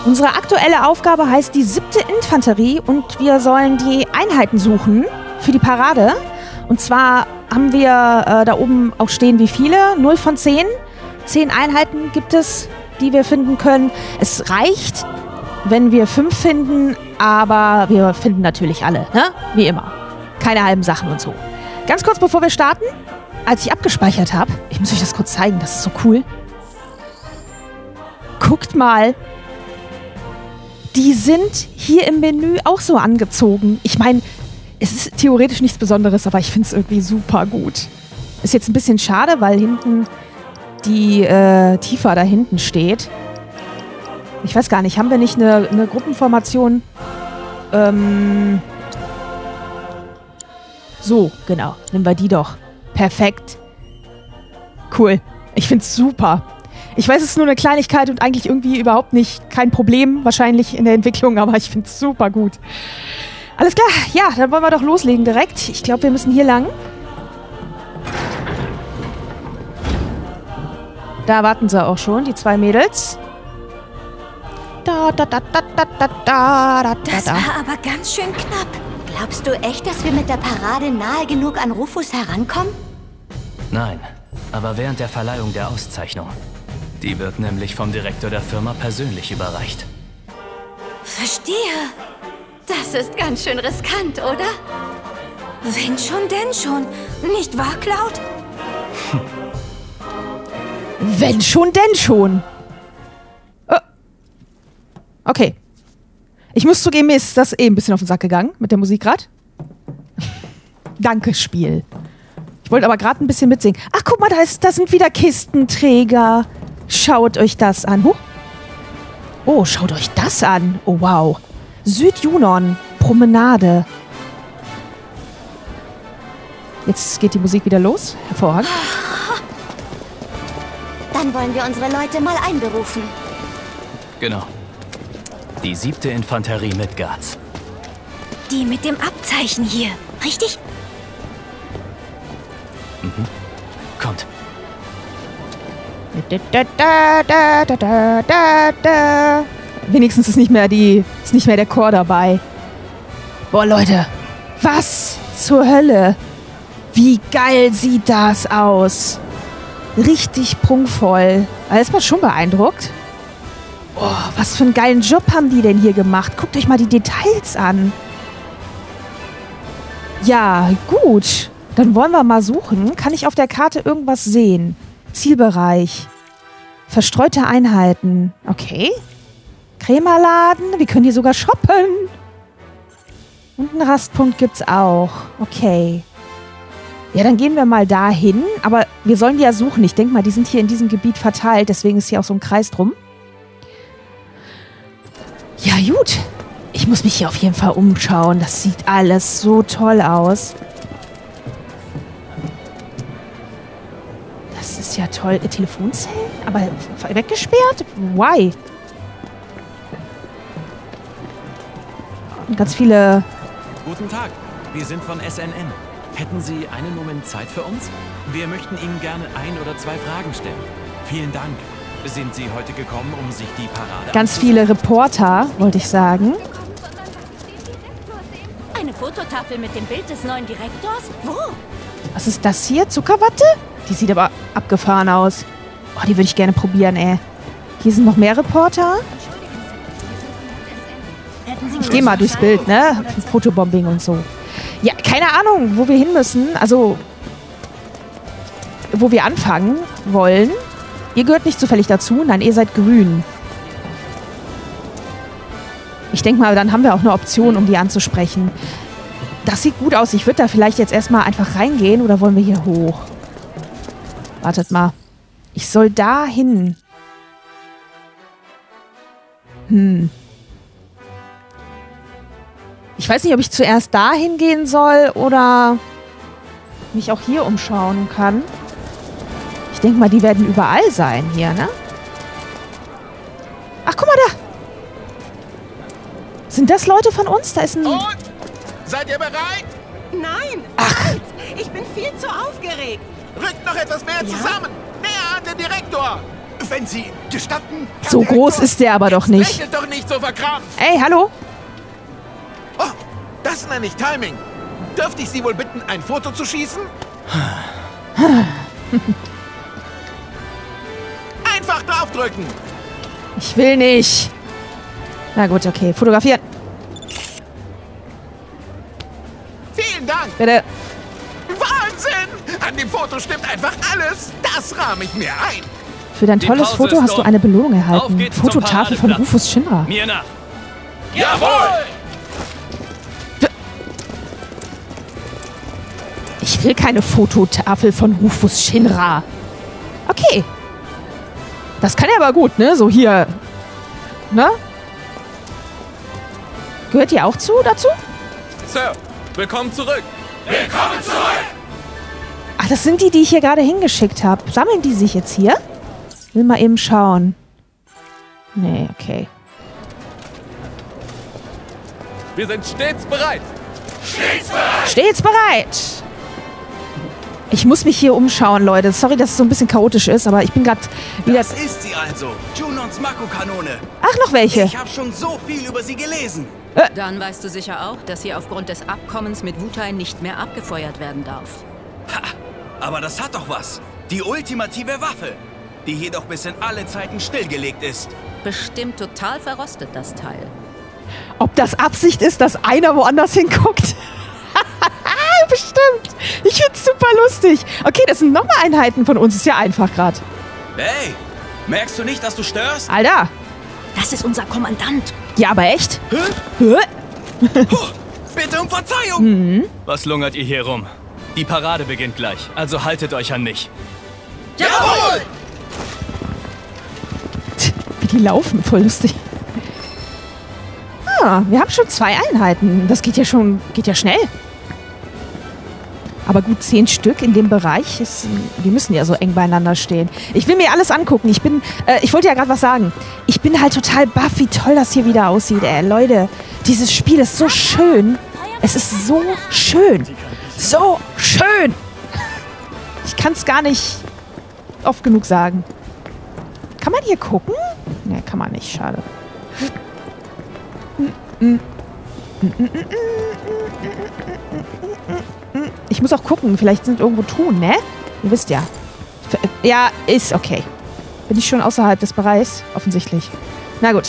Unsere aktuelle Aufgabe heißt die 7. Infanterie und wir sollen die Einheiten suchen für die Parade. Und zwar haben wir da oben auch stehen, wie viele? 0 von 10. 10 Einheiten gibt es, die wir finden können. Es reicht, wenn wir 5 finden, aber wir finden natürlich alle, ne? Wie immer. Keine halben Sachen und so. Ganz kurz bevor wir starten, als ich abgespeichert habe, ich muss euch das kurz zeigen, das ist so cool. Guckt mal. Die sind hier im Menü auch so angezogen. Ich meine, es ist theoretisch nichts Besonderes, aber ich finde es irgendwie super gut. Ist jetzt ein bisschen schade, weil hinten die Tifa da hinten steht. Ich weiß gar nicht, haben wir nicht eine Gruppenformation? So, genau. Nehmen wir die doch. Perfekt. Cool. Ich finde es super. Ich weiß, es ist nur eine Kleinigkeit und eigentlich irgendwie überhaupt nicht kein Problem wahrscheinlich in der Entwicklung, aber ich finde es super gut. Alles klar, ja, dann wollen wir doch loslegen direkt. Ich glaube, wir müssen hier lang. Da warten sie auch schon, die 2 Mädels. Das war aber ganz schön knapp. Glaubst du echt, dass wir mit der Parade nahe genug an Rufus herankommen? Nein, aber während der Verleihung der Auszeichnung. Die wird nämlich vom Direktor der Firma persönlich überreicht. Verstehe. Das ist ganz schön riskant, oder? Wenn schon, denn schon. Nicht wahr, Cloud? Wenn schon, denn schon. Okay. Ich muss zugeben, mir ist das ein bisschen auf den Sack gegangen mit der Musik gerade. Danke, Spiel. Ich wollte aber gerade ein bisschen mitsingen. Ach, guck mal, da sind wieder Kistenträger. Schaut euch das an. Oh, schaut euch das an. Oh, wow. Südjunon. Promenade. Jetzt geht die Musik wieder los. Hervorragend. Dann wollen wir unsere Leute mal einberufen. Genau. Die 7. Infanterie Midgards. Die mit dem Abzeichen hier, richtig? Mhm. Kommt. Wenigstens ist nicht mehr der Chor dabei. Boah, Leute. Was zur Hölle? Wie geil sieht das aus? Richtig prunkvoll. Da ist man schon beeindruckt. Oh, was für einen geilen Job haben die denn hier gemacht? Guckt euch mal die Details an. Ja, gut. Dann wollen wir mal suchen. Kann ich auf der Karte irgendwas sehen? Zielbereich. Verstreute Einheiten. Okay. Krämerladen. Wir können hier sogar shoppen. Und einen Rastpunkt gibt's auch. Okay. Ja, dann gehen wir mal dahin. Aber wir sollen die ja suchen. Ich denke mal, die sind hier in diesem Gebiet verteilt. Deswegen ist hier auch so ein Kreis drum. Ja, gut. Ich muss mich hier auf jeden Fall umschauen. Das sieht alles so toll aus. Das ist ja toll. Telefonzellen? Aber weggesperrt? Why? Und ganz viele... Guten Tag. Wir sind von SNN. Hätten Sie einen Moment Zeit für uns? Wir möchten Ihnen gerne 1 oder 2 Fragen stellen. Vielen Dank. Sind Sie heute gekommen, um sich die Parade Ganz viele Reporter, wollte ich sagen. Eine Fototafel mit dem Bild des neuen Direktors? Wo? Was ist das hier? Zuckerwatte? Die sieht aber abgefahren aus. Oh, die würde ich gerne probieren, ey. Hier sind noch mehr Reporter. Ich gehe mal durchs Bild, ne? Fotobombing und so. Ja, keine Ahnung, wo wir hin müssen. Also, wo wir anfangen wollen. Ihr gehört nicht zufällig dazu. Nein, ihr seid grün. Ich denke mal, dann haben wir auch eine Option, um die anzusprechen. Das sieht gut aus. Ich würde da vielleicht jetzt erstmal einfach reingehen. Oder wollen wir hier hoch? Wartet mal. Ich soll da hin. Ich weiß nicht, ob ich zuerst da hingehen soll oder mich auch hier umschauen kann. Ich denke mal, die werden überall sein hier, ne? Ach, guck mal da. Sind das Leute von uns? Da ist ein... Und? Seid ihr bereit? Nein! Ach. Halt! Ich bin viel zu aufgeregt. Rückt noch etwas mehr zusammen. Näher an den Direktor. Wenn Sie gestatten... So groß ist der aber doch nicht. Lächelt doch nicht nicht so verkrampft. Ey, hallo? Oh, das nenne ich Timing. Dürfte ich Sie wohl bitten, ein Foto zu schießen? Einfach draufdrücken. Ich will nicht. Na gut, okay. Fotografieren. Vielen Dank. Bitte. Wahnsinn! An dem Foto stimmt einfach alles. Das rahme ich mir ein. Für dein Die tolles Pause Foto ist hast du um. eine Belohnung Auf erhalten. geht's zum Fototafel von Paradeplatz. Rufus Shinra. Mir nach. Jawohl! Ich will keine Fototafel von Rufus Shinra. Okay. Das kann er aber gut, ne? So hier. Ne? Gehört die auch dazu? Sir, willkommen zurück. Willkommen zurück! Ach, das sind die ich hier gerade hingeschickt habe. Sammeln die sich jetzt hier? Will mal eben schauen. Nee, okay. Wir sind stets bereit. Stets bereit! Ich muss mich hier umschauen, Leute. Sorry, dass es so ein bisschen chaotisch ist, aber ich bin gerade wieder... Das ist sie also, Junons Mako-Kanone. Ach, noch welche. Ich habe schon so viel über sie gelesen. Dann weißt du sicher auch, dass sie aufgrund des Abkommens mit Wutai nicht mehr abgefeuert werden darf. Ha, aber das hat doch was. Die ultimative Waffe, die jedoch bis in alle Zeiten stillgelegt ist. Bestimmt total verrostet, das Teil. Ob das Absicht ist, dass einer woanders hinguckt? Bestimmt. Ich find's super lustig. Okay, das sind nochmal Einheiten von uns. Ist ja einfach gerade. Hey, merkst du nicht, dass du störst? Alter. Das ist unser Kommandant. Ja, aber echt? Hä? Hä? Bitte um Verzeihung. Was lungert ihr hier rum? Die Parade beginnt gleich, also haltet euch an mich. Jawohl! Wie die laufen, voll lustig. Ah, wir haben schon 2 Einheiten. Das geht ja schnell. Aber gut, 10 Stück in dem Bereich, die müssen ja so eng beieinander stehen. Ich will mir alles angucken. Ich wollte ja gerade was sagen. Ich bin halt total baff, wie toll das hier wieder aussieht, ey. Leute, dieses Spiel ist so schön. Es ist so schön. So schön. Ich kann es gar nicht oft genug sagen. Kann man hier gucken? Ne, kann man nicht. Schade. Ich muss auch gucken. Vielleicht sind irgendwo Truhen, ne? Ihr wisst ja. Ja, ist okay. Bin ich schon außerhalb des Bereichs? Offensichtlich. Na gut.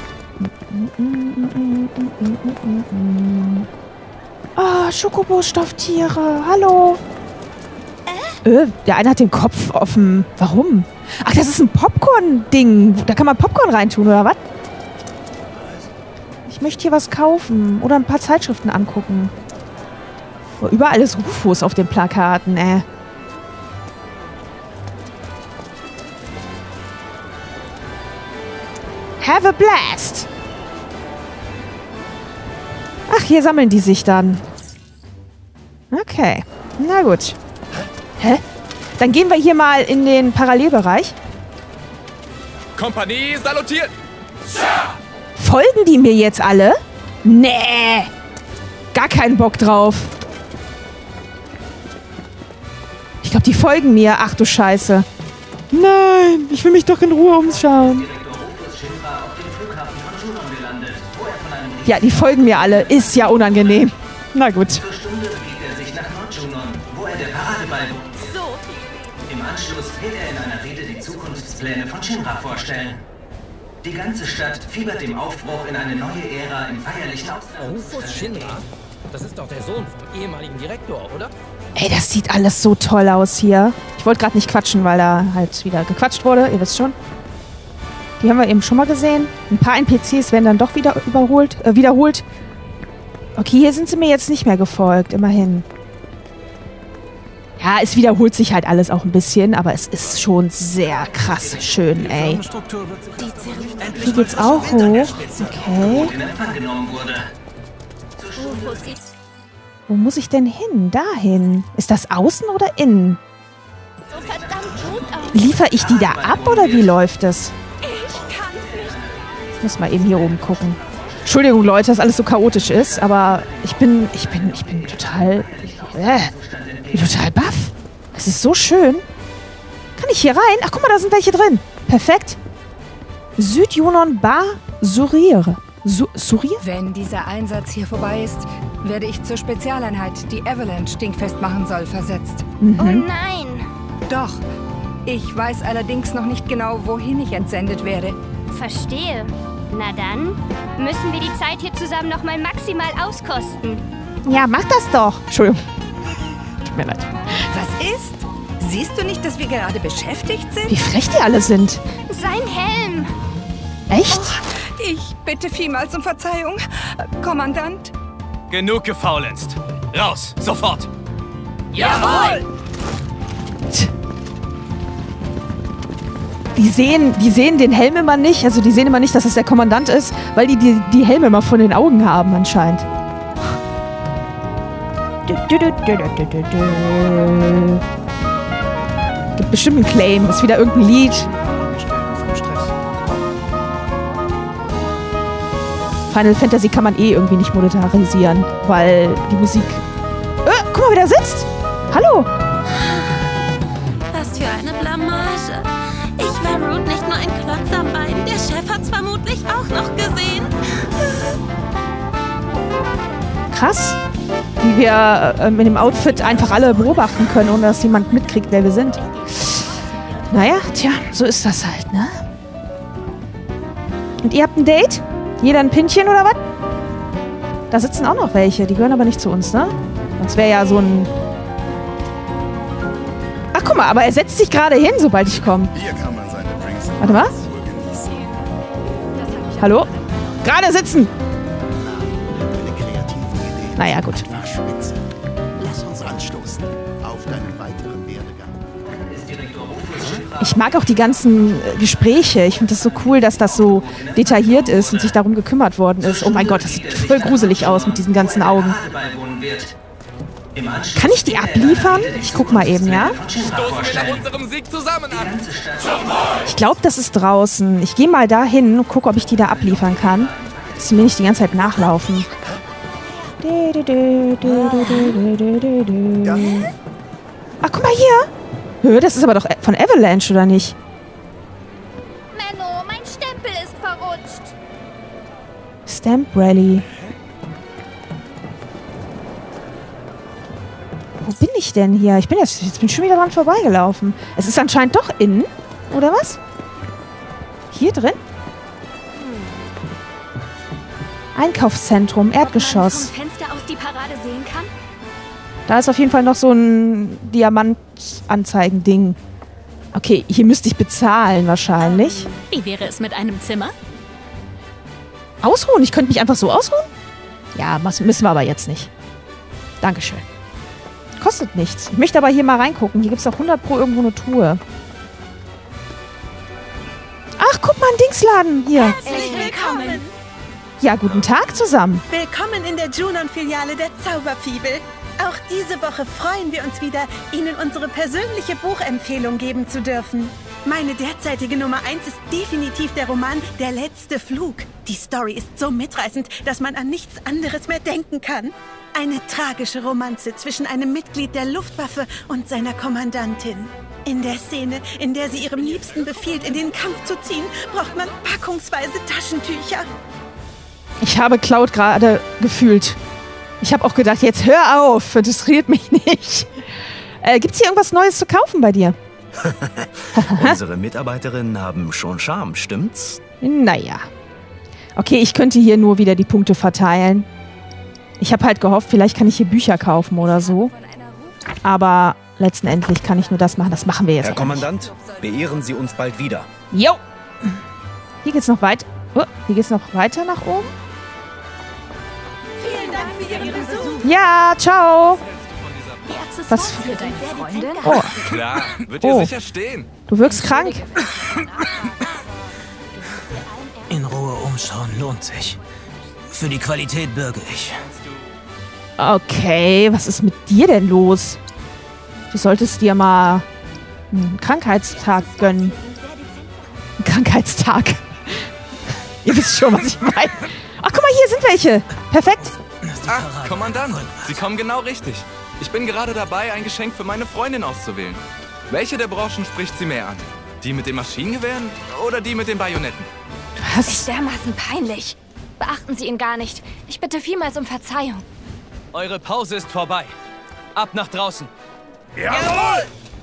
Ah, Schokobo-Stofftiere. Hallo. Der eine hat den Kopf offen. Warum? Ach, das ist ein Popcorn-Ding. Da kann man Popcorn reintun, oder was? Ich möchte hier was kaufen. Oder ein paar Zeitschriften angucken. Oh, überall ist Rufus auf den Plakaten, Have a blast! Ach, hier sammeln die sich dann. Okay, na gut. Hä? Dann gehen wir hier mal in den Parallelbereich. Kompanie salutiert. Folgen die mir jetzt alle? Nee. Gar keinen Bock drauf. Ich glaube, die folgen mir. Ach du Scheiße. Nein, ich will mich doch in Ruhe umschauen. Ja, die folgen mir alle. Ist ja unangenehm. Na gut. Zur Stunde bewegt er sich nach Nordjunon, wo er der Paradeball Im Anschluss wird er in einer Rede die Zukunftspläne von Shinra vorstellen. Die ganze Stadt fiebert dem Aufbruch in eine neue Ära im feierlichen Rufus Shinra? Das ist doch der Sohn vom ehemaligen Direktor, oder? Ey, das sieht alles so toll aus hier. Ich wollte gerade nicht quatschen, weil da halt wieder gequatscht wurde. Ihr wisst schon. Die haben wir eben schon mal gesehen. Ein paar NPCs werden dann doch wieder wiederholt. Okay, hier sind sie mir jetzt nicht mehr gefolgt. Immerhin. Ja, es wiederholt sich halt alles auch ein bisschen, aber es ist schon sehr krass schön, ey. Hier geht's auch hoch. Okay. Wo muss ich denn hin? Dahin. Ist das außen oder innen? Liefere ich die da ab oder wie läuft das? Ich muss mal eben hier oben gucken. Entschuldigung, Leute, dass alles so chaotisch ist, aber ich bin total... total baff. Es ist so schön. Kann ich hier rein? Ach, guck mal, da sind welche drin. Perfekt. Südjunon Bar Surir. Surir? Wenn dieser Einsatz hier vorbei ist, werde ich zur Spezialeinheit, die Avalanche dingfest machen soll, versetzt. Oh nein! Doch. Ich weiß allerdings noch nicht genau, wohin ich entsendet werde. Verstehe. Na dann müssen wir die Zeit hier zusammen noch mal maximal auskosten. Ja, mach das doch. Entschuldigung. Tut mir leid. Was ist? Siehst du nicht, dass wir gerade beschäftigt sind? Wie frech die alle sind. Sein Helm! Echt? Oh, ich bitte vielmals um Verzeihung, Kommandant. Genug gefaulenzt. Raus, sofort. Jawohl! Die sehen den Helm immer nicht. Also die sehen immer nicht, dass es der Kommandant ist, weil die Helme immer vor den Augen haben anscheinend. Gibt bestimmt einen Claim. Das ist wieder irgendein Lied. Final Fantasy kann man eh irgendwie nicht monetarisieren, weil die Musik... guck mal, wer da sitzt! Hallo! Was für eine Blamage. Ich war Root nicht nur ein Klotz am Bein. Der Chef hat's vermutlich auch noch gesehen. Krass, wie wir mit dem Outfit einfach alle beobachten können, ohne dass jemand mitkriegt, wer wir sind. Naja, tja, so ist das halt, ne? Und ihr habt ein Date? Jeder ein Pinchen oder was? Da sitzen auch noch welche, die gehören aber nicht zu uns, ne? Sonst wäre ja so ein... Ach, guck mal, aber er setzt sich gerade hin, sobald ich komme. Warte mal. Hallo? Gerade sitzen! Naja, gut. Lass uns anstoßen auf deinen weiteren Werdegang. Ich mag auch die ganzen Gespräche. Ich finde das so cool, dass das so detailliert ist und sich darum gekümmert worden ist. Oh mein Gott, das sieht voll gruselig aus mit diesen ganzen Augen. Kann ich die abliefern? Ich guck mal eben, ja? Stoßen wir nach unserem Sieg zusammen an. Ich glaube, das ist draußen. Ich gehe mal da hin und gucke, ob ich die da abliefern kann. Dass sie mir nicht die ganze Zeit nachlaufen. Ach, guck mal hier. Das ist aber doch von Avalanche, oder nicht? Menno, mein Stempel ist verrutscht. Stamp Rally. Wo bin ich denn hier? Jetzt bin ich schon wieder dran vorbeigelaufen. Es ist anscheinend doch innen, oder was? Hier drin? Einkaufszentrum, Erdgeschoss. Vom Fenster aus die Parade sehen kann? Da ist auf jeden Fall noch so ein Diamantanzeigen-Ding. Okay, hier müsste ich bezahlen wahrscheinlich. Wie wäre es mit einem Zimmer? Ausruhen? Ich könnte mich einfach so ausruhen? Ja, müssen wir aber jetzt nicht. Dankeschön. Kostet nichts. Ich möchte aber hier mal reingucken. Hier gibt es doch 100 Pro irgendwo eine Truhe. Ach, guck mal, ein Dingsladen hier. Herzlich willkommen. Ja, guten Tag zusammen. Willkommen in der Junon-Filiale der Zauberfibel. Auch diese Woche freuen wir uns wieder, Ihnen unsere persönliche Buchempfehlung geben zu dürfen. Meine derzeitige Nummer 1 ist definitiv der Roman Der letzte Flug. Die Story ist so mitreißend, dass man an nichts anderes mehr denken kann. Eine tragische Romanze zwischen einem Mitglied der Luftwaffe und seiner Kommandantin. In der Szene, in der sie ihrem Liebsten befiehlt, in den Kampf zu ziehen, braucht man packungsweise Taschentücher. Ich habe Cloud gerade gefühlt. Ich habe auch gedacht, jetzt hör auf, interessiert mich nicht. Gibt's hier irgendwas Neues zu kaufen bei dir? Unsere Mitarbeiterinnen haben schon Charme, stimmt's? Naja. Okay, ich könnte hier nur wieder die Punkte verteilen. Ich habe halt gehofft, vielleicht kann ich hier Bücher kaufen oder so. Aber letztendlich kann ich nur das machen. Das machen wir jetzt. Herr Kommandant, beehren Sie uns bald wieder. Jo! Hier geht's noch weiter. Oh, hier geht's noch weiter nach oben. Vielen Dank für Ihren Besuch. Ja, ciao. Was für deine Freundin? Oh. Klar, wird ihr sicher stehen. Du wirkst krank. In Ruhe umschauen lohnt sich. Für die Qualität bürge ich. Okay, was ist mit dir denn los? Du solltest dir mal einen Krankheitstag gönnen. Einen Krankheitstag. Ihr wisst schon, was ich meine. Ach, guck mal, hier sind welche. Perfekt. Ach, Kommandant, Sie kommen genau richtig. Ich bin gerade dabei, ein Geschenk für meine Freundin auszuwählen. Welche der Branchen spricht sie mehr an? Die mit den Maschinengewehren oder die mit den Bajonetten? Das ist dermaßen peinlich. Beachten Sie ihn gar nicht. Ich bitte vielmals um Verzeihung. Eure Pause ist vorbei. Ab nach draußen. Jawohl!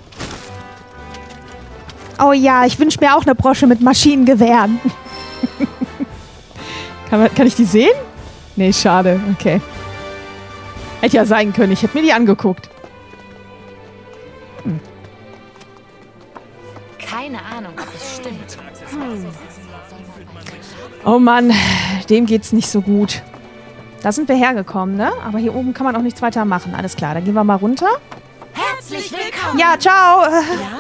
Oh ja, ich wünsche mir auch eine Brosche mit Maschinengewehren. Kann ich die sehen? Nee, schade. Okay. Hätte ja sein können. Ich hätte mir die angeguckt. Keine Ahnung, ob es stimmt. Oh Mann, dem geht's nicht so gut. Da sind wir hergekommen, ne? Aber hier oben kann man auch nichts weiter machen. Alles klar, dann gehen wir mal runter. Herzlich willkommen! Ja, ciao! Ja?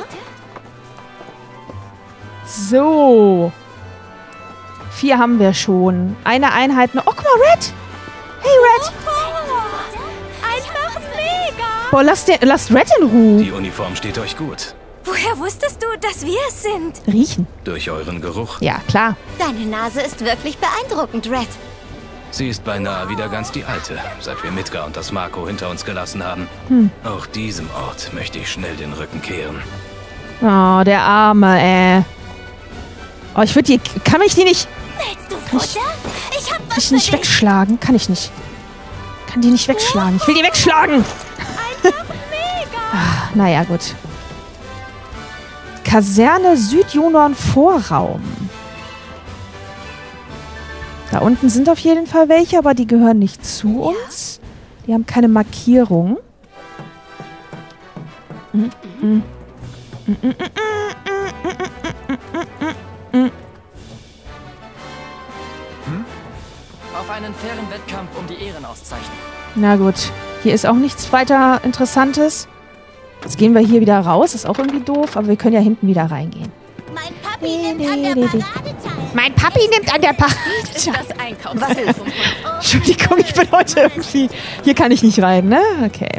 So. 4 haben wir schon. Eine Einheit. Oh, guck mal, Red! Hey, Red! Einfach mega! Boah, lasst Red in Ruhe. Die Uniform steht euch gut. Woher wusstest du, dass wir es sind? Riechen. Durch euren Geruch. Ja, klar. Deine Nase ist wirklich beeindruckend, Red. Sie ist beinahe wieder ganz die alte, seit wir Midgar und das Marco hinter uns gelassen haben. Auch diesem Ort möchte ich schnell den Rücken kehren. Oh, der Arme, Oh, ich würde die... Kann ich die nicht... Willst du Futter? Ich hab was Kann ich nicht wegschlagen? Kann ich nicht. Kann die nicht wegschlagen. Ich will die wegschlagen! Ach, naja, gut. Kaserne Südjunon Vorraum. Da unten sind auf jeden Fall welche, aber die gehören nicht zu uns. Die haben keine Markierung. Auf einen fairen Wettkampf um die Ehrenauszeichnung. Na gut, hier ist auch nichts weiter Interessantes. Jetzt gehen wir hier wieder raus, ist auch irgendwie doof, aber wir können ja hinten wieder reingehen. Mein Papi nimmt an der Parade teil. Mein Papi nimmt an der Parade teil. Das Einkaufszentrum. Entschuldigung, ich bin heute irgendwie... Hier kann ich nicht rein, ne? Okay.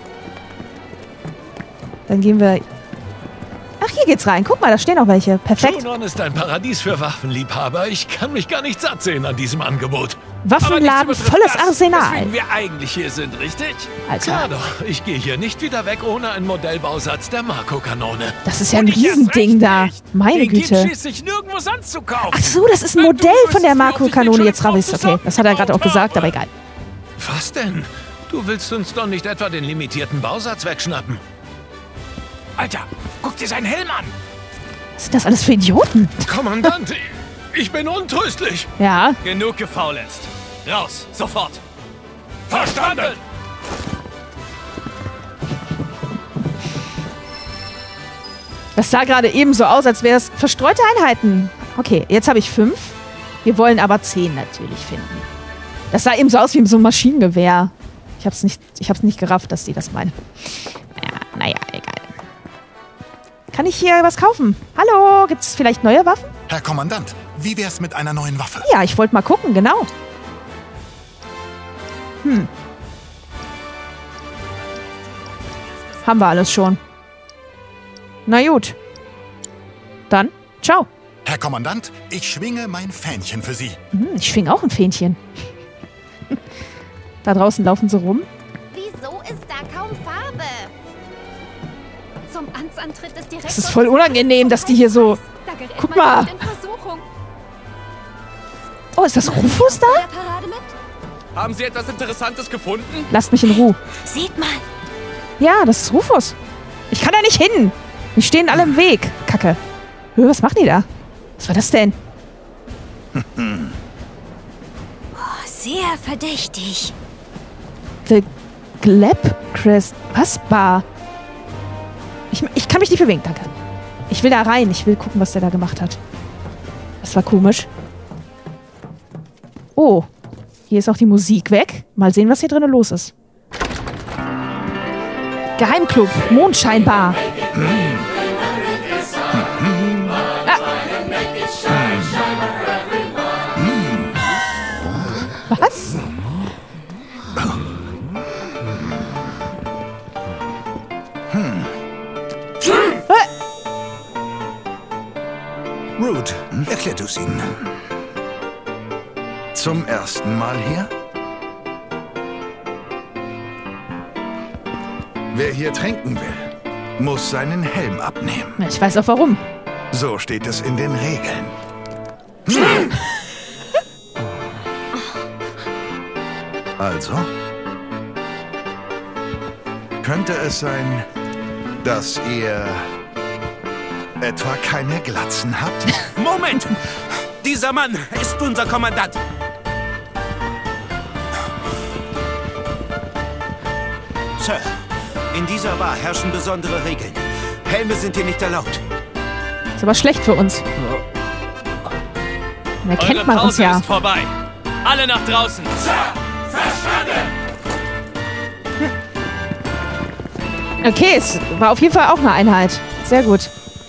Dann gehen wir... Ach, hier geht's rein. Guck mal, da stehen auch welche. Perfekt. Junon ist ein Paradies für Waffenliebhaber. Ich kann mich gar nicht satt sehen an diesem Angebot. Waffenladen, volles Arsenal. Weswegen wir eigentlich hier sind, richtig? Alter. Klar doch, ich gehe hier nicht wieder weg ohne einen Modellbausatz der Marco-Kanone. Das ist ja ein Riesending da. Meine Güte. Nirgendwo sonst zu kaufen. Ach so, das ist ein Modell von der Marco-Kanone. Jetzt raff ich's. Okay, das hat er gerade auch gesagt, aber egal. Was denn? Du willst uns doch nicht etwa den limitierten Bausatz wegschnappen? Alter, guck dir seinen Helm an! Was sind das alles für Idioten? Kommandant, ich bin untröstlich. Ja. Genug gefaulenzt. Raus, sofort. Verstanden! Das sah gerade eben so aus, als wäre es verstreute Einheiten. Okay, jetzt habe ich 5. Wir wollen aber 10 natürlich finden. Das sah eben so aus wie so ein Maschinengewehr. Ich hab's nicht gerafft, dass die das meinen. Ja, naja, egal. Kann ich hier was kaufen? Hallo, gibt es vielleicht neue Waffen? Herr Kommandant, wie wär's mit einer neuen Waffe? Ja, ich wollte mal gucken, genau. Haben wir alles schon. Na gut. Dann, ciao. Herr Kommandant, ich schwinge mein Fähnchen für Sie. Ich schwinge auch ein Fähnchen. Da draußen laufen sie rum. Wieso ist da kaum Farbe? Zum Amtsantritt des Direktors. Das ist voll unangenehm, dass die hier so... Guck mal. Oh, ist das Rufus da? Haben Sie etwas Interessantes gefunden? Lasst mich in Ruhe. Seht mal. Ja, das ist Rufus. Ich kann da nicht hin. Die stehen alle im Weg. Kacke. Was machen die da? Was war das denn? Sehr verdächtig. The Gleb Crest. Was? Bar. Ich kann mich nicht bewegen, danke. Ich will da rein. Ich will gucken, was der da gemacht hat. Das war komisch. Oh. Hier ist auch die Musik weg. Mal sehen, was hier drinnen los ist. Geheimclub. Mondscheinbar. Was? Root, erklär du's ihnen. Zum ersten Mal hier? Wer hier trinken will, muss seinen Helm abnehmen. Ich weiß auch warum. So steht es in den Regeln. Also? Könnte es sein, dass ihr etwa keine Glatzen habt? Moment! Dieser Mann ist unser Kommandant. Sir, in dieser Bar herrschen besondere Regeln. Helme sind hier nicht erlaubt. Ist aber schlecht für uns. Da kennt man uns ja. Ist vorbei. Alle nach draußen. Sir, verstanden. Okay, es war auf jeden Fall auch eine Einheit. Sehr gut.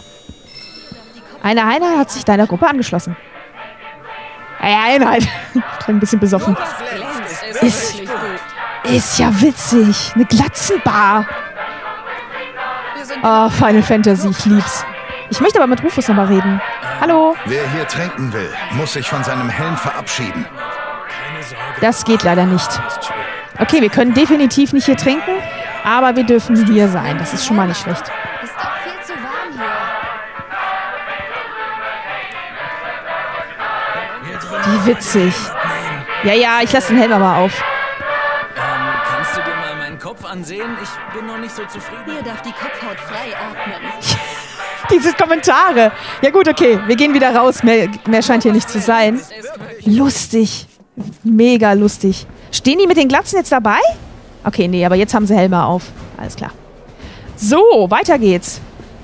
Eine Einheit hat sich deiner Gruppe angeschlossen. Eine Einheit. Klingt ein bisschen besoffen. Ist ja witzig. Eine Glatzenbar. Oh, Final Fantasy, ich lieb's. Ich möchte aber mit Rufus nochmal reden. Hallo? Wer hier trinken will, muss sich von seinem Helm verabschieden. Das geht leider nicht. Okay, wir können definitiv nicht hier trinken, aber wir dürfen hier sein. Das ist schon mal nicht schlecht. Ist doch viel zu warm hier. Wie witzig. Ja, ich lasse den Helm aber auf. Kannst du dir mal meinen Kopf ansehen? Ich bin noch nicht so zufrieden. Hier darf die Kopfhaut frei atmen. Diese Kommentare. Ja gut, okay. Wir gehen wieder raus. Mehr scheint hier nicht zu sein. Lustig. Mega lustig. Stehen die mit den Glatzen jetzt dabei? Okay, nee, aber jetzt haben sie Helme auf. Alles klar. So, weiter geht's.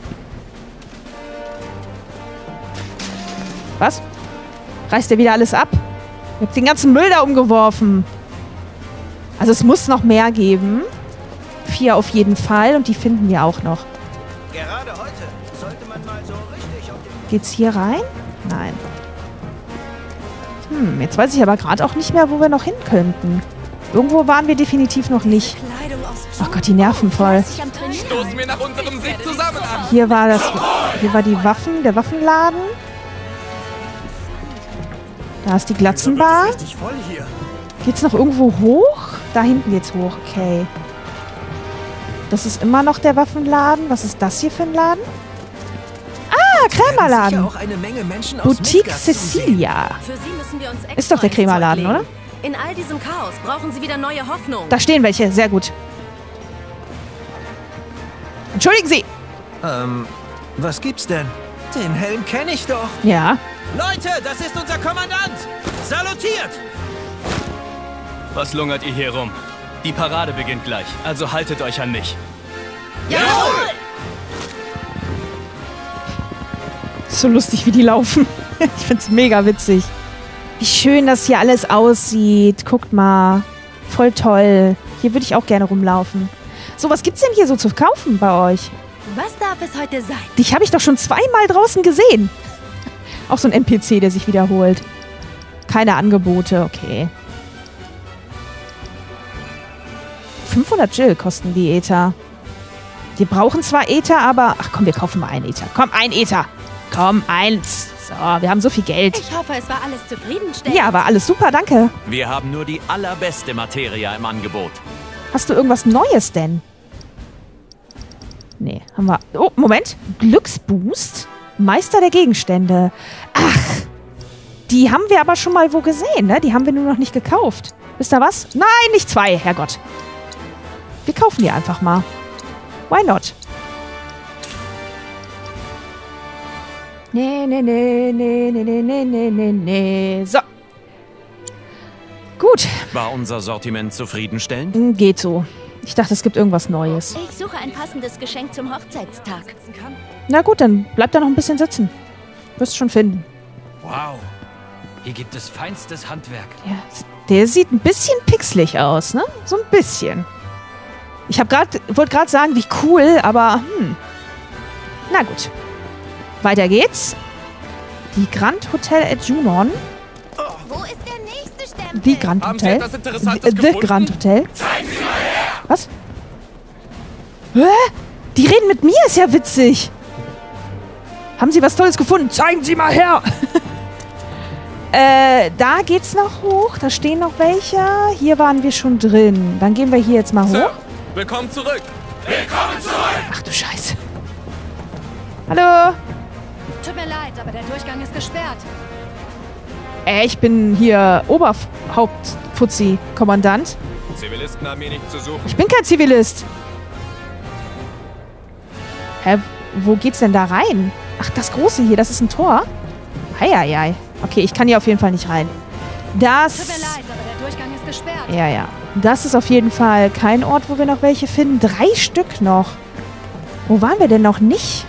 Was? Reißt der wieder alles ab? Ich hab den ganzen Müll da umgeworfen. Also es muss noch mehr geben. 4 auf jeden Fall. Und die finden wir auch noch. Gerade heute sollte man mal so richtig auf den... Geht's hier rein? Nein. Jetzt weiß ich aber gerade auch nicht mehr, wo wir noch hin könnten. Irgendwo waren wir definitiv noch nicht. Ach Gott, die nerven voll. Stoßen wir nach unserem Sieg zusammen an. Hier war die Waffen, der Waffenladen. Da ist die Glatzenbar. Geht's noch irgendwo hoch? Da hinten geht's hoch, okay. Das ist immer noch der Waffenladen. Was ist das hier für ein Laden? Ah, Krämerladen. Boutique Cecilia. Ist doch der Krämerladen, oder? In all diesem Chaos brauchen Sie wieder neue Hoffnung. Da stehen welche, sehr gut. Entschuldigen Sie. Was gibt's denn? Den Helm kenne ich doch. Ja. Leute, das ist unser Kommandant. Salutiert! Was lungert ihr hier rum? Die Parade beginnt gleich, also haltet euch an mich. Jawohl! So lustig, wie die laufen. Ich find's mega witzig. Wie schön das hier alles aussieht. Guckt mal. Voll toll. Hier würde ich auch gerne rumlaufen. So, was gibt's denn hier so zu kaufen bei euch? Was darf es heute sein? Dich habe ich doch schon zweimal draußen gesehen. Auch so ein NPC, der sich wiederholt. Keine Angebote, okay. 500 Jill kosten die Äther. Wir brauchen zwar Äther, aber... Ach komm, wir kaufen mal einen Äther. Komm, ein Äther. Komm, eins. So, wir haben so viel Geld. Ich hoffe, es war alles zufriedenstellend. Ja, war alles super, danke. Wir haben nur die allerbeste Materie im Angebot. Hast du irgendwas Neues denn? Nee, haben wir... Oh, Moment. Glücksboost? Meister der Gegenstände. Ach, die haben wir aber schon mal wo gesehen, ne? Die haben wir nur noch nicht gekauft. Wisst ihr was? Nein, nicht 2, Herrgott. Wir kaufen die einfach mal. Why not? Nee. So. Gut. War unser Sortiment zufriedenstellend? Geht so. Ich dachte, es gibt irgendwas Neues. Ich suche ein passendes Geschenk zum Hochzeitstag. Na gut, dann bleib da noch ein bisschen sitzen. Wirst schon finden. Wow. Hier gibt es feinstes Handwerk. Ja, der sieht ein bisschen pixelig aus, ne? So ein bisschen. Ich wollte gerade sagen, wie cool, aber na gut. Weiter geht's. Die Grand Hotel at Junon. Wo ist der nächste Stempel? Die Grand Hotel. The Grand Hotel. Was? Hä? Die reden mit mir, ist ja witzig. Haben Sie was Tolles gefunden? Zeigen Sie mal her. Da geht's noch hoch. Da stehen noch welche. Hier waren wir schon drin. Dann gehen wir hier jetzt mal hoch. Sir, willkommen zurück. Willkommen zurück. Ach du Scheiße. Hallo. Tut mir leid, aber der Durchgang ist gesperrt. Ich bin hier Oberhaupt-Fuzzi-Kommandant. Zivilisten haben hier nichts zu suchen. Ich bin kein Zivilist. Hä, wo geht's denn da rein? Ach, das große hier, das ist ein Tor? Heieiei. Okay, ich kann hier auf jeden Fall nicht rein. Das... Tut mir leid, aber der Durchgang ist gesperrt. Ja, ja. Das ist auf jeden Fall kein Ort, wo wir noch welche finden. 3 Stück noch. Wo waren wir denn noch nicht?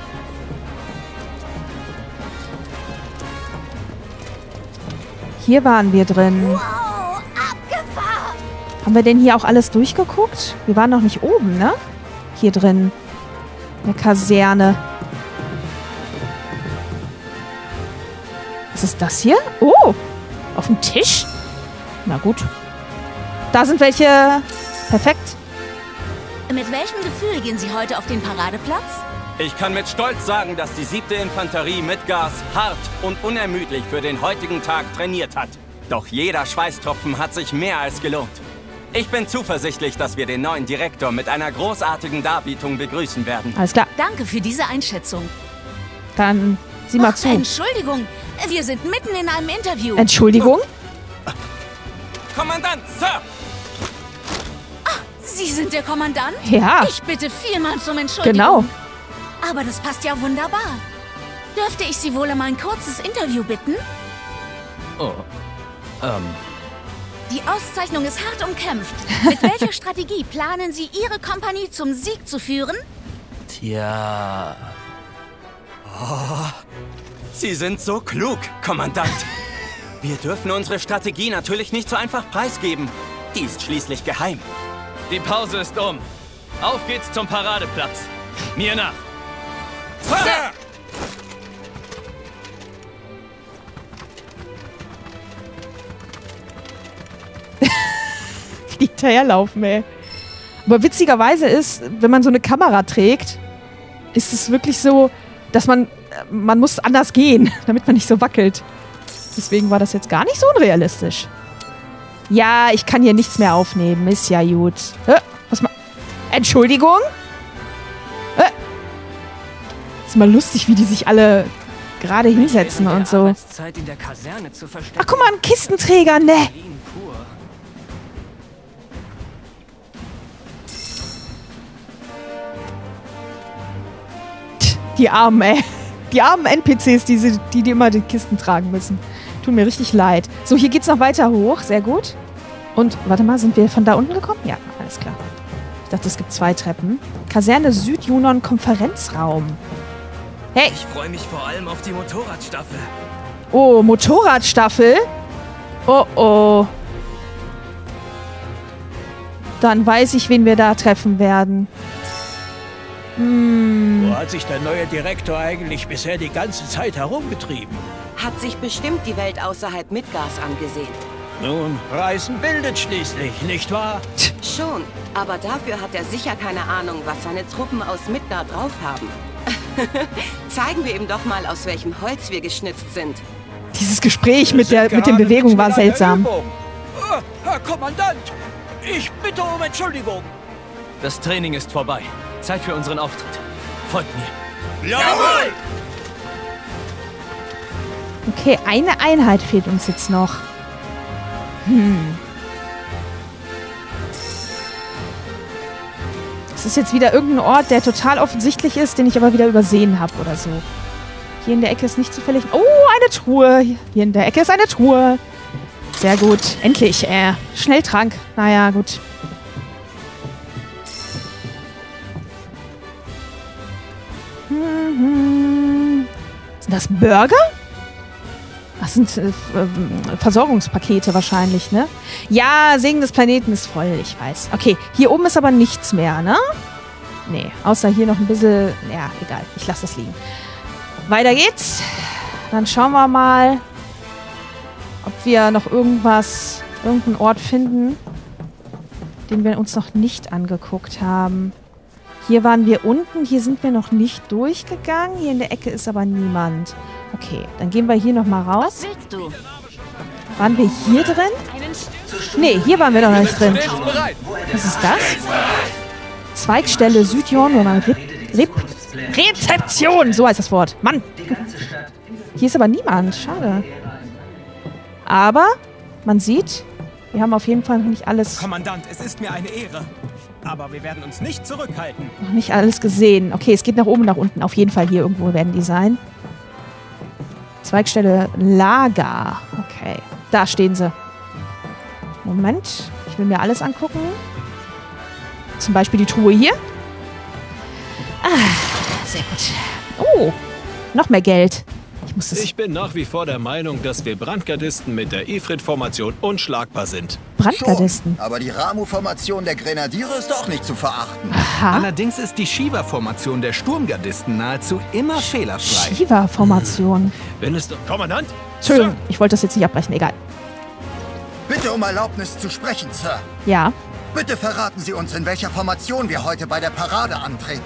Hier waren wir drin. Wow, abgefahren! Haben wir denn hier auch alles durchgeguckt? Wir waren noch nicht oben, ne? Hier drin. Eine Kaserne. Was ist das hier? Oh! Auf dem Tisch? Na gut. Da sind welche. Perfekt. Mit welchem Gefühl gehen Sie heute auf den Paradeplatz? Ich kann mit Stolz sagen, dass die 7. Infanterie Midgars hart und unermüdlich für den heutigen Tag trainiert hat. Doch jeder Schweißtropfen hat sich mehr als gelohnt. Ich bin zuversichtlich, dass wir den neuen Direktor mit einer großartigen Darbietung begrüßen werden. Alles klar. Danke für diese Einschätzung. Dann sieh mal zu. Entschuldigung, wir sind mitten in einem Interview. Entschuldigung? Kommandant, Sir! Sie sind der Kommandant? Ja. Ich bitte vielmals um Entschuldigung. Genau. Aber das passt ja wunderbar. Dürfte ich Sie wohl um ein kurzes Interview bitten? Oh, Die Auszeichnung ist hart umkämpft. Mit welcher Strategie planen Sie, Ihre Kompanie zum Sieg zu führen? Tja... Oh, Sie sind so klug, Kommandant. Wir dürfen unsere Strategie natürlich nicht so einfach preisgeben. Die ist schließlich geheim. die Pause ist um. Auf geht's zum Paradeplatz. Mir nach. Sir! Hinterherlaufen, ey. Aber witzigerweise ist, wenn man so eine Kamera trägt, ist es wirklich so, dass man muss anders gehen, damit man nicht so wackelt. Deswegen war das jetzt gar nicht so unrealistisch. Ja, ich kann hier nichts mehr aufnehmen. Ist ja gut. Was mal? Entschuldigung? Ist mal lustig, wie die sich alle gerade hinsetzen und so. Ach, guck mal, ein Kistenträger, ne? Die Armen, ey. Die armen NPCs, die immer die Kisten tragen müssen. Tut mir richtig leid. So, hier geht's noch weiter hoch. Sehr gut. Und, warte mal, sind wir von da unten gekommen? Ja, alles klar. Ich dachte, es gibt 2 Treppen. Kaserne Südjunon Konferenzraum. Hey. Ich freue mich vor allem auf die Motorradstaffel. Oh, Motorradstaffel? Oh, oh. Dann weiß ich, wen wir da treffen werden. Wo hat sich der neue Direktor eigentlich bisher die ganze Zeit herumgetrieben? Hat sich bestimmt die Welt außerhalb Midgars angesehen. Nun, Reisen bildet schließlich, nicht wahr? Schon, aber dafür hat er sicher keine Ahnung, was seine Truppen aus Midgard drauf haben. Zeigen wir ihm doch mal, aus welchem Holz wir geschnitzt sind. Dieses Gespräch mit den Bewegungen war seltsam. Herr Kommandant, ich bitte um Entschuldigung. Das Training ist vorbei. Zeit für unseren Auftritt. Folgt mir. Jawohl! Okay, eine Einheit fehlt uns jetzt noch. Das ist jetzt wieder irgendein Ort, der total offensichtlich ist, den ich aber wieder übersehen habe oder so. Hier in der Ecke ist nicht zufällig... Oh, eine Truhe. Hier in der Ecke ist eine Truhe. Sehr gut. Endlich. Schnelltrank. Naja, gut. Sind das Burger? Das sind Versorgungspakete wahrscheinlich, ne? Ja, Segen des Planeten ist voll, ich weiß. Okay, hier oben ist aber nichts mehr, ne? Nee, außer hier noch ein bisschen... Ja, egal, ich lasse das liegen. Weiter geht's. Dann schauen wir mal, ob wir noch irgendeinen Ort finden, den wir uns noch nicht angeguckt haben. Hier waren wir unten, hier sind wir noch nicht durchgegangen. Hier in der Ecke ist aber niemand. Okay, dann gehen wir hier nochmal raus. Was willst du? Waren wir hier drin? Nee, hier waren wir noch nicht drin. Was ist das? Zweigstelle Südjunon Rezeption, so heißt das Wort. Mann! Hier ist aber niemand, schade. Aber man sieht, wir haben auf jeden Fall noch nicht alles... Kommandant, es ist mir eine Ehre. Aber wir werden uns nicht zurückhalten. Noch nicht alles gesehen. Okay, es geht nach oben und nach unten. Auf jeden Fall hier irgendwo werden die sein. Zweigstelle Lager. Okay, da stehen sie. Moment, ich will mir alles angucken. Zum Beispiel die Truhe hier. Ah, sehr gut. Oh, noch mehr Geld. Ich bin nach wie vor der Meinung, dass wir Brandgardisten mit der Ifrit-Formation unschlagbar sind. Brandgardisten? Schon, aber die Ramu-Formation der Grenadiere ist auch nicht zu verachten. Aha. Allerdings ist die Shiva-Formation der Sturmgardisten nahezu immer fehlerfrei. Shiva-Formation. Wenn es doch... Kommandant? Entschuldigung, ich wollte das jetzt nicht abbrechen, egal. Bitte um Erlaubnis zu sprechen, Sir. Ja. Bitte verraten Sie uns, in welcher Formation wir heute bei der Parade antreten.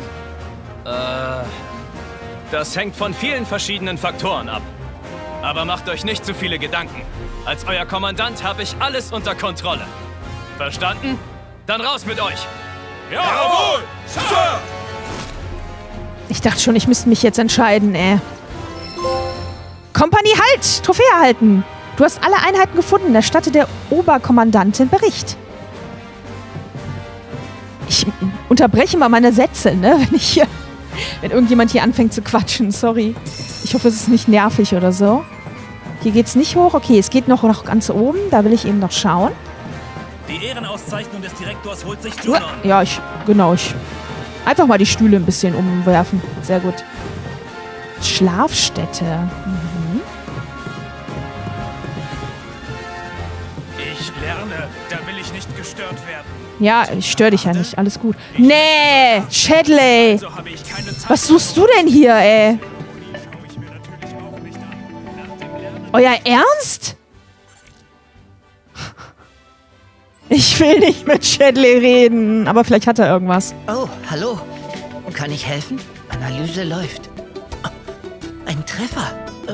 Das hängt von vielen verschiedenen Faktoren ab. Aber macht euch nicht zu viele Gedanken. Als euer Kommandant habe ich alles unter Kontrolle. Verstanden? Dann raus mit euch! Jawohl! Sir! Ich dachte schon, ich müsste mich jetzt entscheiden, Kompanie, halt! Trophäe erhalten! Du hast alle Einheiten gefunden. Erstatte der Oberkommandantin Bericht. Ich unterbreche mal meine Sätze, ne? Wenn irgendjemand hier anfängt zu quatschen. Sorry. Ich hoffe, es ist nicht nervig oder so. Hier geht's nicht hoch. Okay, es geht noch ganz oben. Da will ich eben noch schauen. Die Ehrenauszeichnung des Direktors holt sich Junon. Ja, ich einfach mal die Stühle ein bisschen umwerfen. Sehr gut. Schlafstätte. Mhm. Ich lerne, da will ich nicht gestört werden. Ja, ich störe dich ja nicht. Alles gut. Nee, Chadley. Was suchst du denn hier, ey? Euer Ernst? Ich will nicht mit Chadley reden, aber vielleicht hat er irgendwas. Oh, hallo. Kann ich helfen? Analyse läuft. Oh, ein Treffer.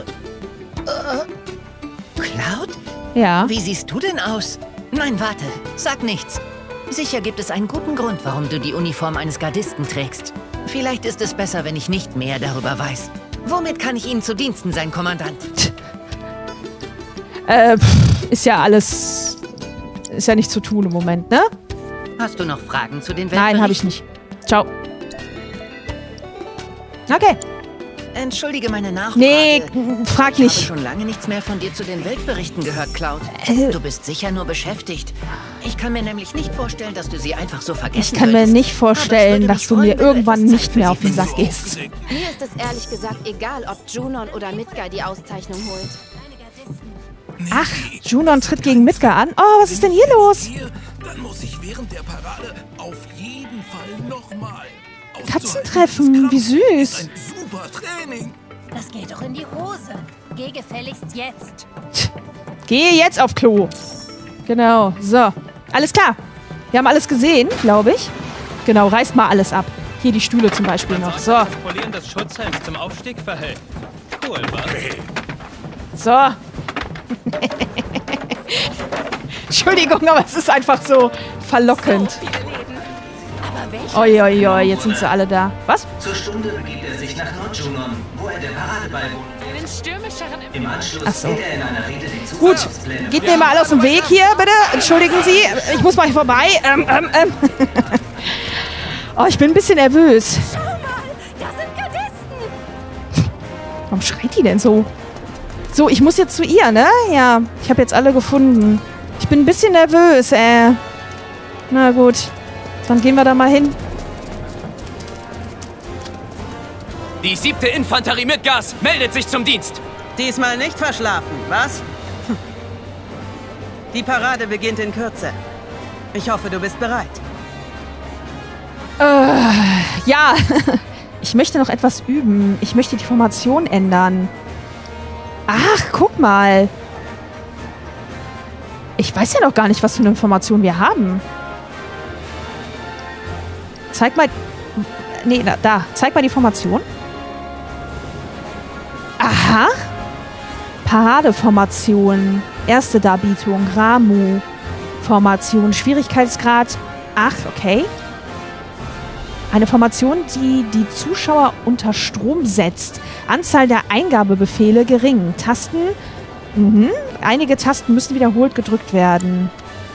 Cloud? Ja. Wie siehst du denn aus? Nein, warte. Sag nichts. Sicher gibt es einen guten Grund, warum du die Uniform eines Gardisten trägst. Vielleicht ist es besser, wenn ich nicht mehr darüber weiß. Womit kann ich Ihnen zu Diensten sein, Kommandant? Ist ja alles... Ist ja nicht zu tun im Moment, ne? Hast du noch Fragen zu den Weltberichten? Nein, habe ich nicht. Ciao. Okay. Entschuldige meine Nachfrage. Nee, frag nicht. Ich habe schon lange nichts mehr von dir zu den Weltberichten gehört, Cloud. Du bist sicher nur beschäftigt. Ich kann mir nämlich nicht vorstellen, dass du sie einfach so vergessen Ich kann mir nicht vorstellen, dass du mir irgendwann nicht mehr auf den Sack gehst. Mir ist es ehrlich gesagt egal, ob Junon oder Midgar die Auszeichnung holt. Ach, Junon tritt gegen Midgar an. Oh, was ist denn hier los? Dann muss ich während der Parade auf jeden Fall nochmal. Katzentreffen, wie süß. Super Training. Das geht doch in die Hose. Geh gefälligst jetzt. Gehe jetzt auf Klo. Genau, so. Alles klar. Wir haben alles gesehen, glaube ich. Genau, reißt mal alles ab. Hier die Stühle zum Beispiel noch. So. Das Polieren des Schutzhelms zum Aufstieg verhält. Cool, was? So. Entschuldigung, aber es ist einfach so verlockend. Oi, oi, oi, jetzt sind sie alle da. Was? Zur Stunde begibt er sich nach Nordjunon, wo er der Parade beiwohnt. Im Anschluss wird er in einer Rede die Gut, Zukunftspläne geht mir mal alle aus dem Weg hier, bitte. Entschuldigen Sie, ich muss mal hier vorbei. Oh, ich bin ein bisschen nervös. Schau mal, da sind Gardisten. Warum schreit die denn so? So, ich muss jetzt zu ihr, ne? Ja, ich habe jetzt alle gefunden. Ich bin ein bisschen nervös, Na gut, dann gehen wir da mal hin. Die 7. Infanterie Midgars meldet sich zum Dienst. Diesmal nicht verschlafen, was? Die Parade beginnt in Kürze. Ich hoffe, du bist bereit. Ja. Ich möchte noch etwas üben. Ich möchte die Formation ändern. Ach, guck mal. Ich weiß ja noch gar nicht, was für eine Formation wir haben. Zeig mal... Nee, da. Zeig mal die Formation. Aha. Paradeformation. Erste Darbietung. Ramu-Formation. Schwierigkeitsgrad 8. Okay. Eine Formation, die die Zuschauer unter Strom setzt. Anzahl der Eingabebefehle gering. Tasten Einige Tasten müssen wiederholt gedrückt werden.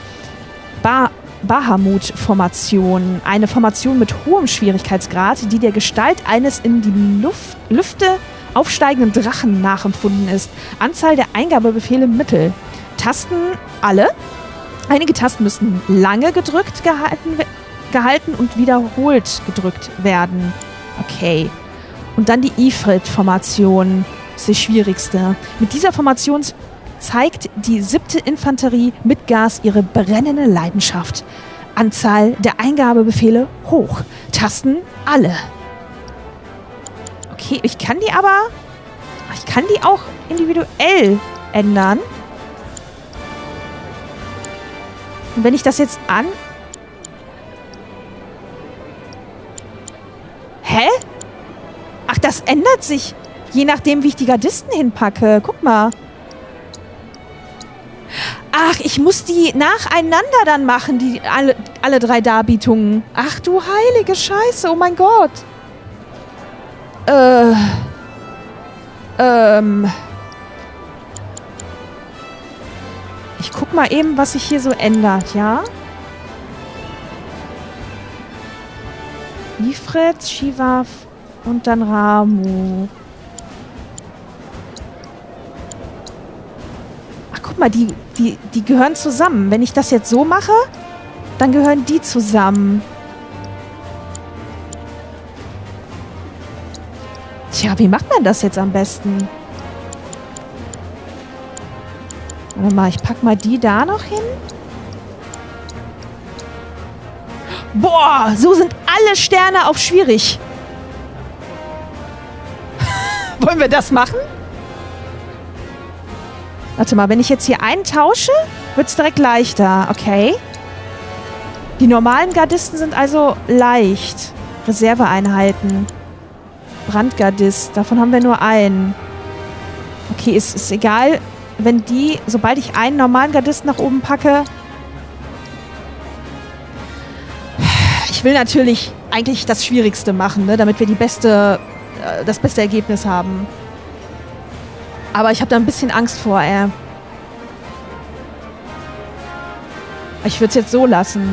Bahamut-Formation. Eine Formation mit hohem Schwierigkeitsgrad, die der Gestalt eines in die Lüfte aufsteigenden Drachen nachempfunden ist. Anzahl der Eingabebefehle Mittel. Tasten alle. Einige Tasten müssen lange gedrückt gehalten und wiederholt gedrückt werden. Okay. Und dann die Ifrit-Formation. Das ist die schwierigste. Mit dieser Formation zeigt die 7. Infanterie mit Gas ihre brennende Leidenschaft. Anzahl der Eingabebefehle hoch. Tasten alle. Okay, ich kann die auch individuell ändern. Und wenn ich das jetzt Hä? Ach, das ändert sich. Je nachdem, wie ich die Gardisten hinpacke. Guck mal. Ach, ich muss die nacheinander dann machen, die alle 3 Darbietungen. Ach du heilige Scheiße, oh mein Gott. Ich guck mal eben, was sich hier so ändert, ja? Ifrit, Shiva und dann Ramuh. Ach, guck mal, die gehören zusammen. Wenn ich das jetzt so mache, dann gehören die zusammen. Tja, wie macht man das jetzt am besten? Warte mal, ich pack mal die da noch hin. Boah, so sind alle Sterne auf schwierig. Wollen wir das machen? Warte mal, wenn ich jetzt hier einen tausche, wird es direkt leichter. Okay. Die normalen Gardisten sind also leicht. Reserveeinheiten. Brandgardist, davon haben wir nur einen. Okay, ist egal, wenn sobald ich einen normalen Gardist nach oben packe. Ich will natürlich eigentlich das Schwierigste machen, ne, damit wir das beste Ergebnis haben. Aber ich habe da ein bisschen Angst vor, Ich würde es jetzt so lassen.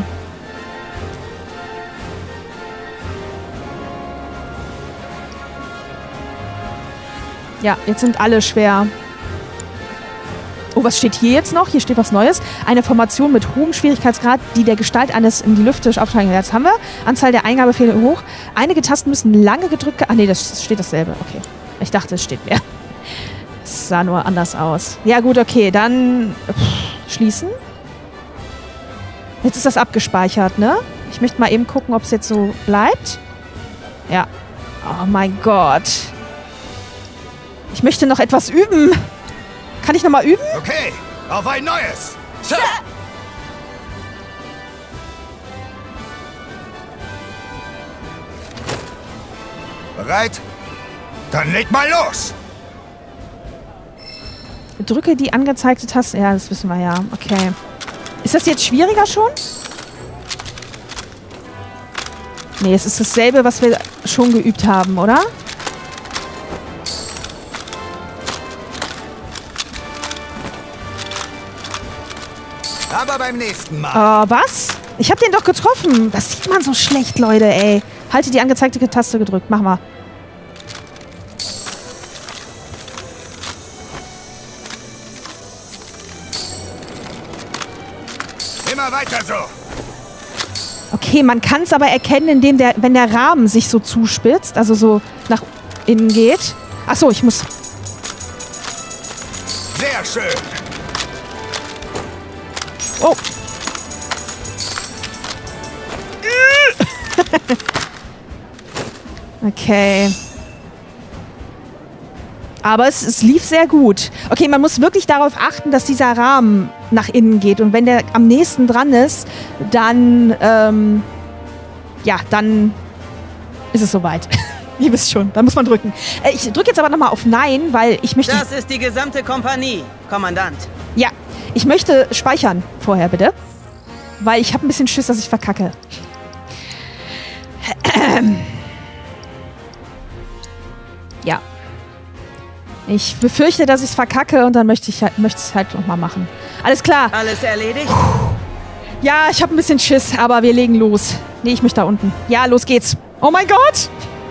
Ja, jetzt sind alle schwer. Oh, was steht hier jetzt noch? Hier steht was Neues. Eine Formation mit hohem Schwierigkeitsgrad, die der Gestalt eines in die Lüfte aufsteigen. Jetzt haben wir. Anzahl der Eingabefehle hoch. Einige Tasten müssen lange gedrückt... Ah, nee, das steht dasselbe. Okay. Ich dachte, es steht mehr. Es sah nur anders aus. Ja, gut, okay. Dann schließen. Jetzt ist das abgespeichert, ne? Ich möchte mal eben gucken, ob es jetzt so bleibt. Ja. Oh mein Gott. Ich möchte noch etwas üben. Kann ich noch mal üben? Okay, auf ein neues. Sir! Bereit? Dann leg mal los. Drücke die angezeigte Taste. Ja, das wissen wir ja. Okay. Ist das jetzt schwieriger schon? Nee, es ist dasselbe, was wir schon geübt haben, oder? Aber beim nächsten Mal. Was? Ich hab den doch getroffen. Das sieht man so schlecht, Leute, ey. Halte die angezeigte Taste gedrückt. Mach mal. Immer weiter so. Okay, man kann es aber erkennen, indem wenn der Rahmen sich so zuspitzt, also so nach innen geht. Achso, ich muss... Sehr schön. Oh. Okay. Aber es lief sehr gut. Okay, man muss wirklich darauf achten, dass dieser Rahmen nach innen geht. Und wenn der am nächsten dran ist, dann, ja, dann ist es soweit. Ihr wisst schon, da muss man drücken. Ich drücke jetzt aber nochmal auf Nein, weil ich möchte... Das ist die gesamte Kompanie, Kommandant. Ja, ich möchte speichern vorher, bitte. Weil ich habe ein bisschen Schiss, dass ich verkacke. Ja. Ich befürchte, dass ich es verkacke und dann möchte ich es halt nochmal machen. Alles klar. Alles erledigt? Ja, ich habe ein bisschen Schiss, aber wir legen los. Nee, ich möchte da unten. Ja, los geht's. Oh mein Gott!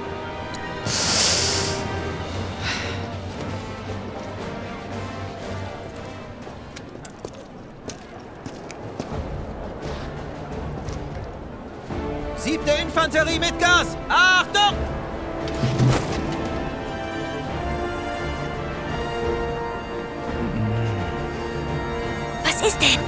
Siebte Infanterie mit Gas! Achtung! Was ist denn?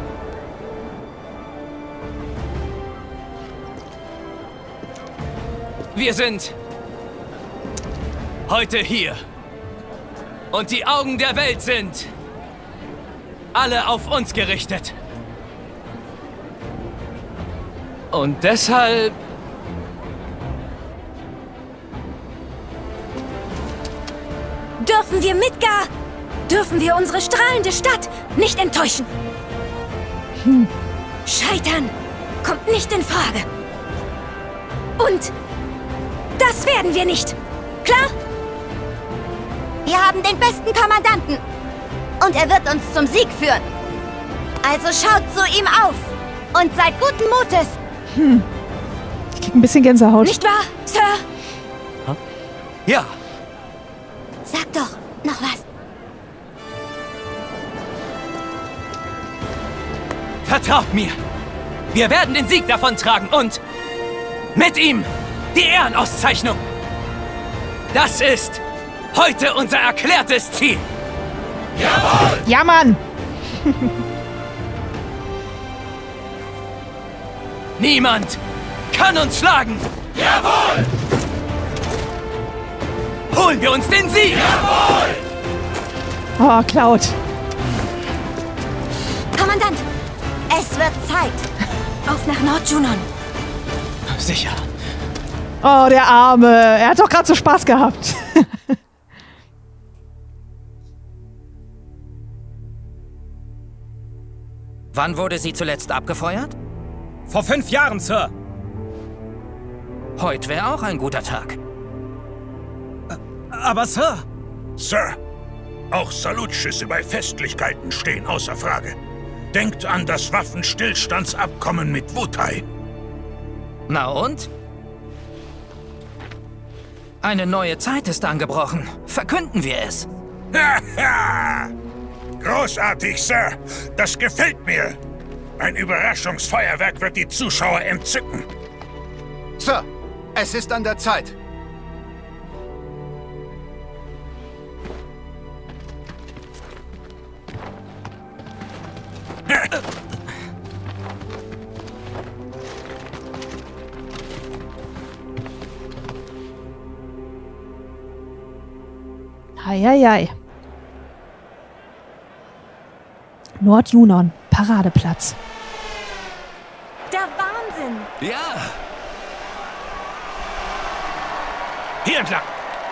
Wir sind heute hier. Und die Augen der Welt sind alle auf uns gerichtet. Und deshalb... Dürfen wir Midgar? Dürfen wir unsere strahlende Stadt nicht enttäuschen? Scheitern kommt nicht in Frage. Und das werden wir nicht. Klar? Wir haben den besten Kommandanten. Und er wird uns zum Sieg führen. Also schaut zu ihm auf. Und seid guten Mutes. Ich krieg ein bisschen Gänsehaut. Nicht wahr, Sir? Ja. Sag doch noch was. Vertraut mir. Wir werden den Sieg davontragen und mit ihm die Ehrenauszeichnung. Das ist heute unser erklärtes Ziel. Jawohl! Ja, Mann! Niemand kann uns schlagen. Jawohl! Holen wir uns den Sieg. Jawohl! Oh, Cloud. Kommandant, es wird Zeit. Auf nach Nord-Junon. Sicher. Oh, der Arme. Er hat doch gerade so Spaß gehabt. Wann wurde sie zuletzt abgefeuert? Vor 5 Jahren, Sir. Heute wäre auch ein guter Tag. Aber Sir... Sir, auch Salutschüsse bei Festlichkeiten stehen außer Frage. Denkt an das Waffenstillstandsabkommen mit Wutai. Na und? Eine neue Zeit ist angebrochen. Verkünden wir es. Haha! Großartig, Sir. Das gefällt mir. Ein Überraschungsfeuerwerk wird die Zuschauer entzücken. Sir, es ist an der Zeit. Eieiei. Nord-Junon, Paradeplatz. Der Wahnsinn! Ja! Hier entlang!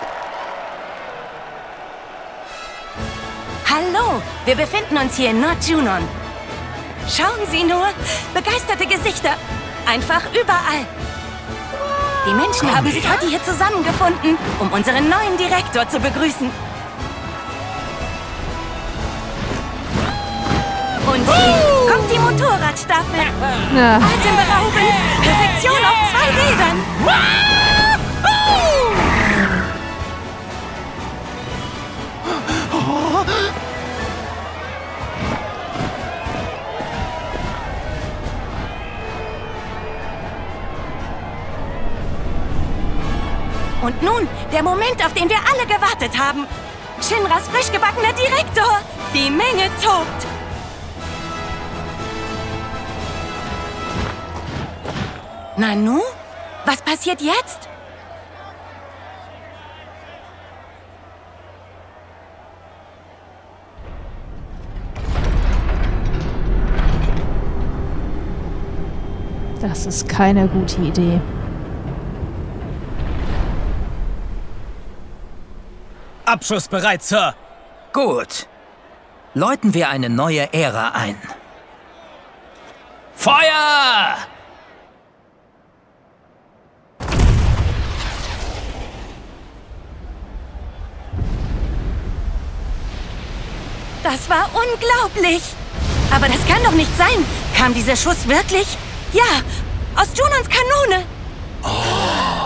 Hallo, wir befinden uns hier in Nord-Junon. Schauen Sie nur, begeisterte Gesichter. Einfach überall. Die Menschen haben sich heute hier zusammengefunden, um unseren neuen Direktor zu begrüßen. Und hier kommt die Motorradstaffel. Ja. Atemberaubend. Perfektion auf 2 Rädern. Und nun, der Moment, auf den wir alle gewartet haben. Shinras frisch gebackener Direktor. Die Menge tobt. Nanu? Was passiert jetzt? Das ist keine gute Idee. Abschussbereit, Sir. Gut. Läuten wir eine neue Ära ein. Feuer! Das war unglaublich. Aber das kann doch nicht sein. Kam dieser Schuss wirklich? Ja, aus Junons Kanone. Oh.